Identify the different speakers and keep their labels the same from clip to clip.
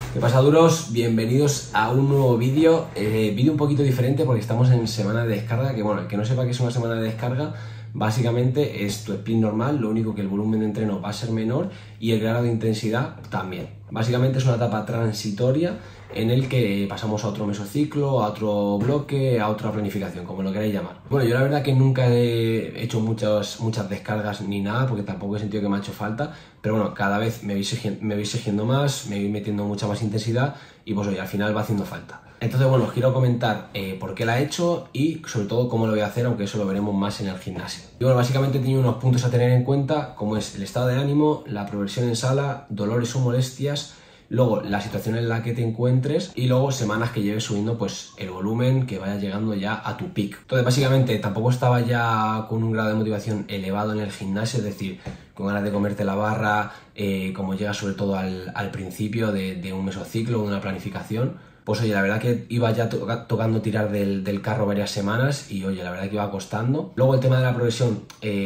Speaker 1: ¿Qué pasa, duros? Bienvenidos a un nuevo vídeo, vídeo un poquito diferente porque estamos en semana de descarga, que bueno, el que no sepa que es una semana de descarga, básicamente es tu split normal, lo único que el volumen de entreno va a ser menor y el grado de intensidad también. Básicamente es una etapa transitoria en el que pasamos a otro mesociclo, a otro bloque, a otra planificación, como lo queráis llamar. Bueno, yo la verdad que nunca he hecho muchas descargas ni nada, porque tampoco he sentido que me ha hecho falta, pero bueno, cada vez me voy exigiendo más, me voy metiendo mucha más intensidad y pues oye, al final va haciendo falta. Entonces bueno, os quiero comentar por qué la he hecho y sobre todo cómo lo voy a hacer, aunque eso lo veremos más en el gimnasio. Y bueno, básicamente he tenido unos puntos a tener en cuenta, como es el estado de ánimo, la progresión en sala, dolores o molestias, luego la situación en la que te encuentres y luego semanas que lleves subiendo pues el volumen, que vaya llegando ya a tu peak. Entonces básicamente tampoco estaba ya con un grado de motivación elevado en el gimnasio, es decir, con ganas de comerte la barra, como llega sobre todo al principio de un mesociclo, de una planificación. Pues oye, la verdad que iba ya tocando tirar del carro varias semanas y oye, la verdad que iba costando. Luego el tema de la progresión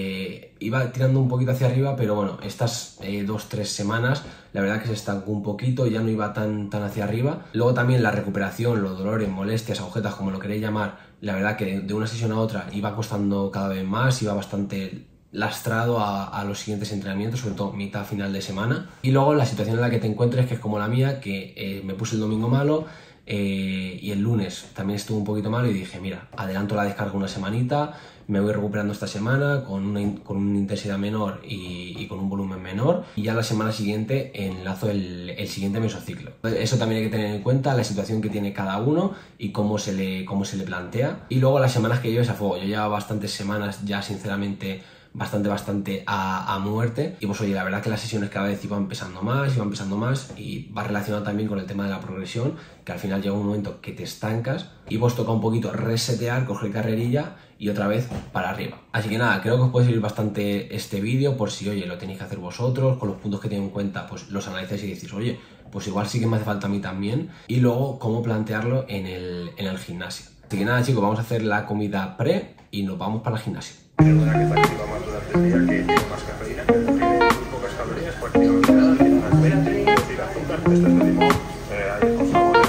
Speaker 1: iba tirando un poquito hacia arriba, pero bueno, estas 2-3 semanas la verdad que se estancó un poquito, ya no iba tan hacia arriba. Luego también la recuperación, los dolores, molestias, agujetas, como lo queréis llamar, la verdad que de una sesión a otra iba costando cada vez más, iba bastante lastrado a los siguientes entrenamientos, sobre todo mitad final de semana. Y luego la situación en la que te encuentres, que es como la mía, que me puse el domingo malo, y el lunes también estuvo un poquito malo y dije, mira, adelanto la descarga una semanita, me voy recuperando esta semana con una intensidad menor y con un volumen menor, y ya la semana siguiente enlazo el siguiente mesociclo. Eso también hay que tener en cuenta, la situación que tiene cada uno y cómo se le plantea. Y luego las semanas que lleves a fuego. Yo llevo bastantes semanas ya sinceramente bastante a muerte, y pues oye, la verdad que las sesiones cada vez iban pesando más y va relacionado también con el tema de la progresión, que al final llega un momento que te estancas y vos toca un poquito resetear, coger carrerilla y otra vez para arriba. Así que nada, creo que os puede servir bastante este vídeo por si oye, lo tenéis que hacer vosotros, con los puntos que tengo en cuenta pues los analizáis y decís, oye, pues igual sí que me hace falta a mí también, y luego cómo plantearlo en el gimnasio. Así que nada, chicos, vamos a hacer la comida pre y nos vamos para el gimnasio.
Speaker 2: Una que te activa más durante el día, que tiene más cafeína, que tiene muy pocas calorías, prácticamente nada, tiene unas beatriz, no tiene azúcar, este es de limón, con sabores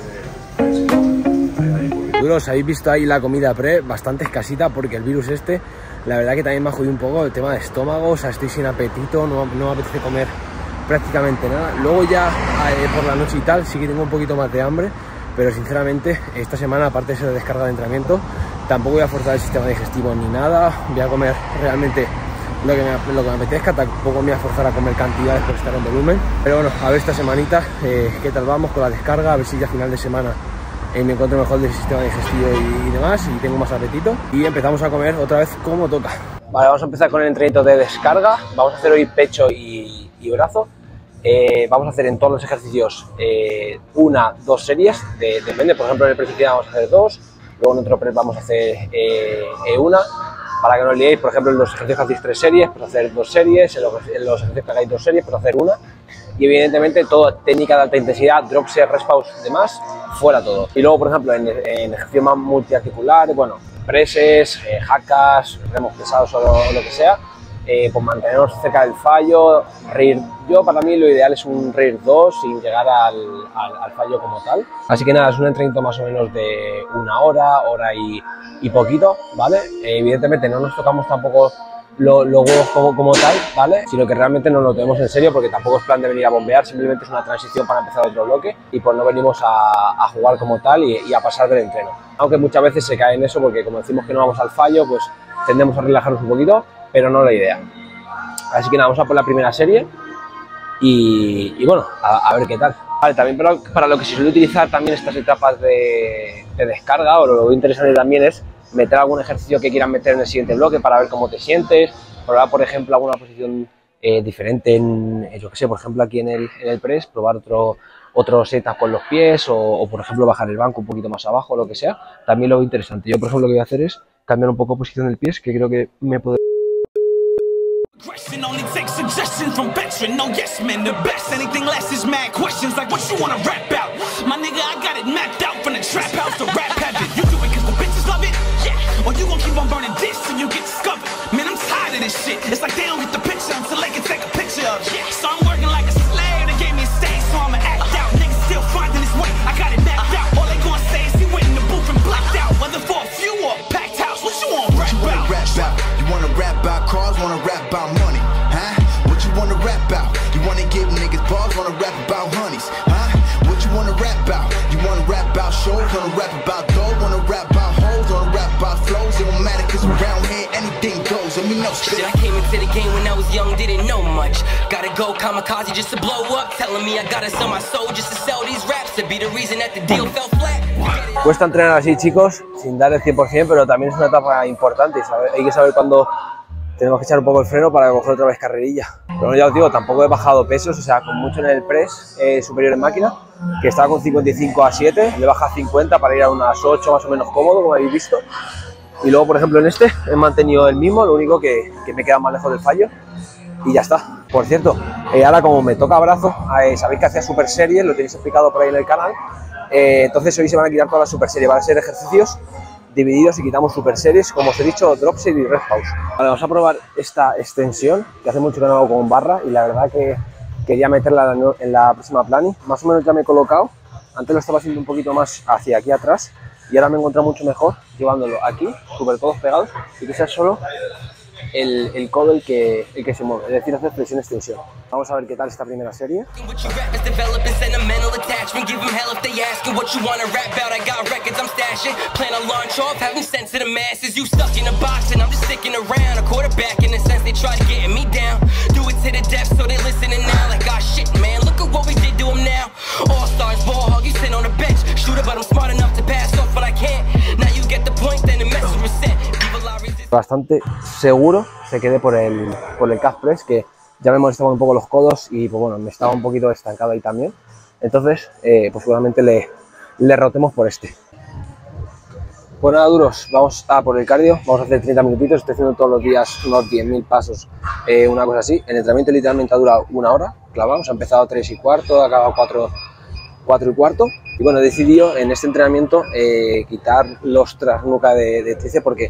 Speaker 2: para que
Speaker 1: Duros, habéis visto ahí la comida pre, bastante escasita porque el virus la verdad que también me ha jodido un poco el tema de estómago, o sea, estoy sin apetito, no me apetece comer prácticamente nada. Luego ya por la noche y tal sí que tengo un poquito más de hambre, pero sinceramente esta semana, aparte de ser descarga de entrenamiento, tampoco voy a forzar el sistema digestivo ni nada, voy a comer realmente lo que me apetezca, tampoco me voy a forzar a comer cantidades por estar en volumen. Pero bueno, a ver esta semanita qué tal vamos con la descarga, a ver si ya a final de semana me encuentro mejor del sistema digestivo y demás, y tengo más apetito, y empezamos a comer otra vez como toca. Vale, vamos a empezar con el entrenamiento de descarga. Vamos a hacer hoy pecho y brazo. Vamos a hacer en todos los ejercicios 1-2 series, depende, por ejemplo en el principio vamos a hacer 2, luego en otro press vamos a hacer una, para que no os liéis. Por ejemplo en los ejercicios que hacéis 3 series, pues hacer 2 series, en los ejercicios que hagáis 2 series, pues hacer una, y evidentemente toda técnica de alta intensidad, drop set, rest pause, demás, fuera todo. Y luego por ejemplo en ejercicios más multiarticulares, bueno, presses, jackas, remos pesados o lo que sea, pues mantenernos cerca del fallo, reír. Para mí lo ideal es un reír 2 sin llegar al fallo como tal. Así que nada, es un entrenamiento más o menos de una hora y poquito, ¿vale? Evidentemente no nos tocamos tampoco los huevos como tal, ¿vale? Sino que realmente nos lo tenemos en serio, porque tampoco es plan de venir a bombear, simplemente es una transición para empezar otro bloque, y pues no venimos a jugar como tal y a pasar del entreno. Aunque muchas veces se cae en eso, porque como decimos que no vamos al fallo, pues tendemos a relajarnos un poquito, pero no la idea. Así que nada, vamos a por la primera serie y bueno, a ver qué tal. Vale, también para lo que se suele utilizar también estas etapas de descarga, o lo interesante también es meter algún ejercicio que quieran meter en el siguiente bloque para ver cómo te sientes, probar por ejemplo alguna posición diferente yo que sé, por ejemplo aquí en el press, probar otro setup con los pies, o por ejemplo bajar el banco un poquito más abajo, o lo que sea, también lo interesante. Yo por ejemplo lo que voy a hacer es cambiar un poco posición del pie, que creo que me puede...
Speaker 3: Only take suggestions from veteran, no yes men, the best. Anything less is mad questions like what you wanna rap out. My nigga, I got it mapped out from the trap house to rap habit. You do it cause the bitches love it, yeah. Or you gon' keep on burning this till you get discovered. Man, I'm tired of this shit. It's like they don't get the picture until they can take a picture of it. Yeah. So I'm working like a slave, they gave me a stage, so I'ma act out. Niggas
Speaker 4: shows, wanna rap about dough, wanna rap about hoes, wanna rap about flows. It don't matter 'cause around here anything goes. Let me know.
Speaker 5: Shit, I came into the game when I was young, didn't know much. Gotta go kamikaze just to blow up. Telling me I gotta sell my soul just to sell these raps. To be the reason that the deal fell flat.
Speaker 6: Cuesta entrenar así, chicos, sin dar el 100%, pero también es una etapa importante. Hay que saber cuándo tenemos que echar un poco el freno para coger otra vez carrerilla. Pero bueno, ya os digo, tampoco he bajado pesos, o sea, con mucho en el press superior en máquina, que estaba con 55 a 7, le he bajado a 50 para ir a unas 8 más o menos cómodo, como habéis visto. Y luego, por ejemplo, en este he mantenido el mismo, lo único que me queda más lejos del fallo y ya está. Por cierto, ahora como me toca brazo, sabéis que hacía super series, lo tenéis explicado por ahí en el canal, entonces hoy se van a quitar todas las super series, van a ser ejercicios divididos y quitamos super series, como os he dicho, drop set y rest pause. Vale, vamos a probar esta extensión, que hace mucho que no hago con barra y la verdad que quería meterla en la próxima plani. Más o menos ya me he colocado, antes lo estaba haciendo un poquito más hacia aquí atrás y ahora me he encontrado mucho mejor llevándolo aquí, súper todos pegados y que sea solo el codo el que se mueve, es decir, hacer flexión-extensión. Vamos a ver qué tal esta primera serie. Bastante seguro se quede por el calf press, que ya me molestaban un poco los codos y pues bueno, me estaba un poquito estancado ahí también. Entonces, pues seguramente le rotemos por este. Pues nada, duros, vamos a por el cardio, vamos a hacer 30 minutitos, estoy haciendo todos los días unos 10.000 pasos, una cosa así. El entrenamiento literalmente ha durado 1 hora, clavamos, ha empezado a 3 y cuarto, ha acabado 4 y cuarto. Y bueno, he decidido en este entrenamiento quitar los trasnuca de tríceps porque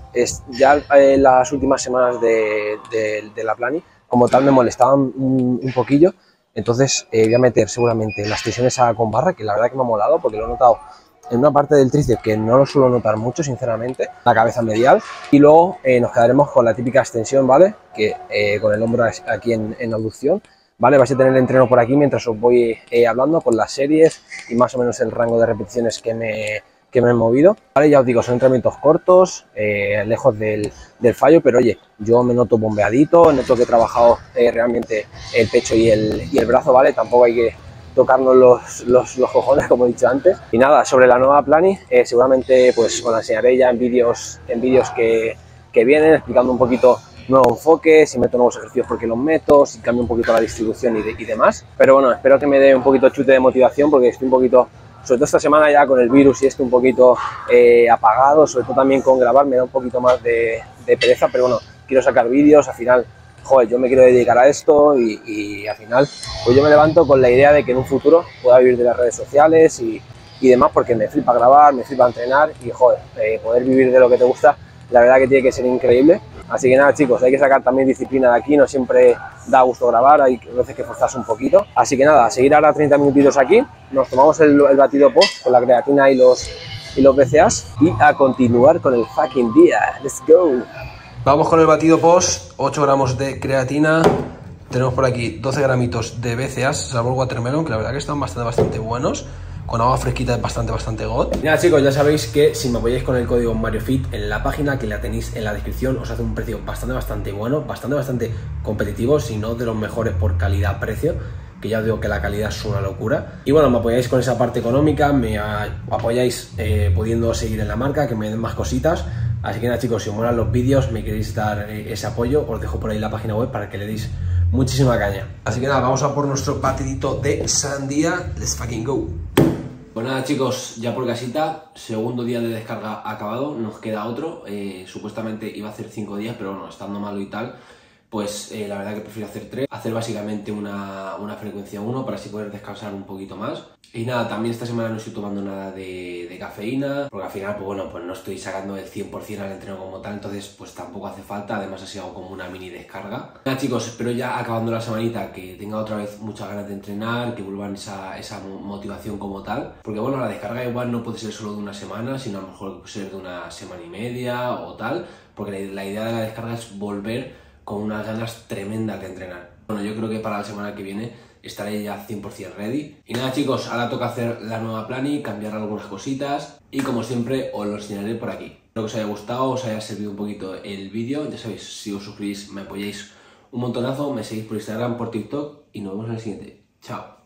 Speaker 6: ya las últimas semanas de la plani como tal me molestaban un poquillo, entonces voy a meter seguramente las tensiones con barra, que la verdad que me ha molado porque lo he notado en una parte del tríceps que no lo suelo notar mucho sinceramente, la cabeza medial, y luego nos quedaremos con la típica extensión, ¿vale? Que con el hombro aquí en abducción, ¿vale? Vais a tener el entreno por aquí mientras os voy hablando con las series y más o menos el rango de repeticiones que me he movido, ¿vale? Ya os digo, son entrenamientos cortos, lejos del fallo, pero oye, yo me noto bombeadito, noto que he trabajado realmente el pecho y el brazo, ¿vale? Tampoco hay que tocarnos los cojones, como he dicho antes. Y nada, sobre la nueva plani, seguramente pues os la enseñaré ya en vídeos que vienen, explicando un poquito nuevo enfoque, si meto nuevos ejercicios porque los meto, si cambio un poquito la distribución y demás. Pero bueno, espero que me dé un poquito chute de motivación porque estoy un poquito, sobre todo esta semana ya con el virus y esto un poquito apagado, sobre todo también con grabar me da un poquito más de pereza, pero bueno, quiero sacar vídeos, al final, joder, yo me quiero dedicar a esto y al final, pues yo me levanto con la idea de que en un futuro pueda vivir de las redes sociales y demás, porque me flipa grabar, me flipa entrenar y joder, poder vivir de lo que te gusta, la verdad que tiene que ser increíble. Así que nada, chicos, hay que sacar también disciplina de aquí, no siempre da gusto grabar, hay veces que forzarse un poquito. Así que nada, a seguir ahora 30 minutitos aquí, nos tomamos el batido post con la creatina y los BCAAs y a continuar con el fucking día. ¡Let's go!
Speaker 1: Vamos con el batido post, 8 gramos de creatina, tenemos por aquí 12 gramitos de BCAAs, salvo el watermelon, que la verdad que están bastante buenos. Con agua fresquita es bastante god. Y nada, chicos, ya sabéis que si me apoyáis con el código MarioFit en la página, que la tenéis en la descripción, os hace un precio bastante bueno, bastante competitivo, si no de los mejores por calidad-precio, que ya os digo que la calidad es una locura. Y bueno, me apoyáis con esa parte económica, me apoyáis pudiendo seguir en la marca, que me den más cositas. Así que nada, chicos, si os molan los vídeos, me queréis dar ese apoyo, os dejo por ahí la página web para que le deis muchísima caña. Así que nada, vamos a por nuestro batidito de sandía. Let's fucking go. Pues nada, chicos, ya por casita, segundo día de descarga acabado, nos queda otro, supuestamente iba a hacer 5 días, pero bueno, estando malo y tal, pues la verdad que prefiero hacer 3, hacer básicamente una frecuencia 1 para así poder descansar un poquito más. Y nada, también esta semana no estoy tomando nada de cafeína, porque al final, pues bueno, pues no estoy sacando el 100% al entreno como tal, entonces pues tampoco hace falta, además así hago como una mini descarga. Nada, chicos, espero ya acabando la semanita que tenga otra vez muchas ganas de entrenar, que vuelvan esa motivación como tal, porque bueno, la descarga igual no puede ser solo de una semana, sino a lo mejor puede ser de una semana y media o tal, porque la idea de la descarga es volver con unas ganas tremendas de entrenar. Bueno, yo creo que para la semana que viene estaré ya 100% ready. Y nada chicos, ahora toca hacer la nueva planning, cambiar algunas cositas y como siempre os lo enseñaré por aquí. Espero que os haya gustado, os haya servido un poquito el vídeo. Ya sabéis, si os suscribís me apoyáis un montonazo, me seguís por Instagram, por TikTok y nos vemos en el siguiente. Chao.